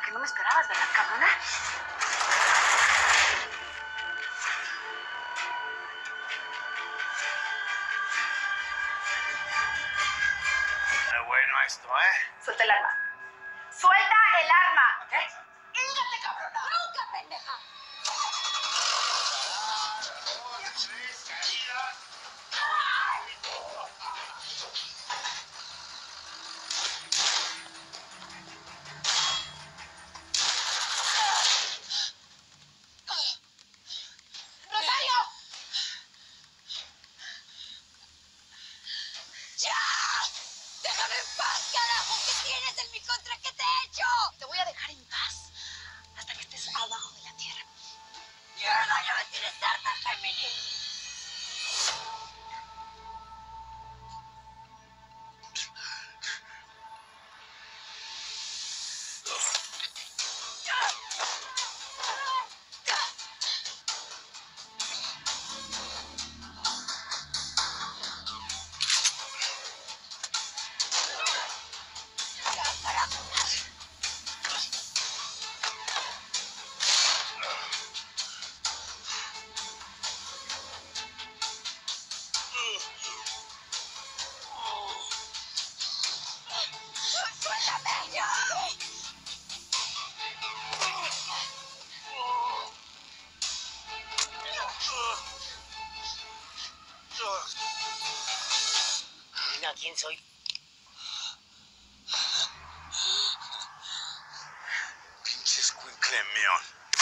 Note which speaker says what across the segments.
Speaker 1: que no me esperabas, ¿verdad, cabrona?
Speaker 2: Está bueno esto, ¿eh?
Speaker 1: Suelta el arma. ¡Suelta el arma!
Speaker 2: ¿Qué?
Speaker 1: ¡Hígate, cabrona! ¡Nunca, pendeja! ¡Rosario! ¡Ya! ¡Déjame en paz, carajo! ¿Qué tienes en mi contra? ¿Qué te he hecho? Te voy a dejar en paz hasta que estés abajo de la tierra. ¡Mierda! ¡Ya me tienes harta, Géminis! ¡Suéltame ya!
Speaker 2: Mira quién soy. Pinche escuincle meón.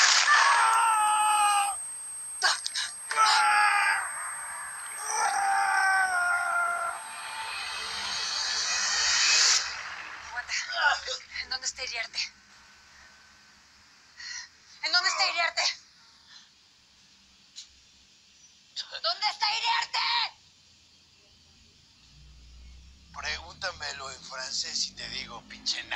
Speaker 1: Aguanta. ¿En dónde está Iriarte? ¿En dónde está Iriarte? ¿Dónde está Iriarte?
Speaker 2: Pregúntamelo en francés y te digo, pinche